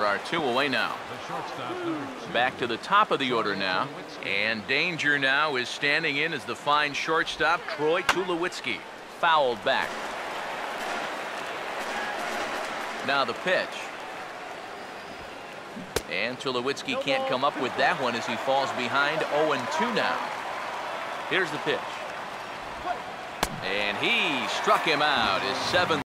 Are 2 away now. Back to the top of the order now. And danger now is standing in as the fine shortstop, Troy Tulowitzki. Fouled back. Now the pitch. And Tulowitzki can't come up with that one as he falls behind 0-2 now. Here's the pitch. And he struck him out. His 7th.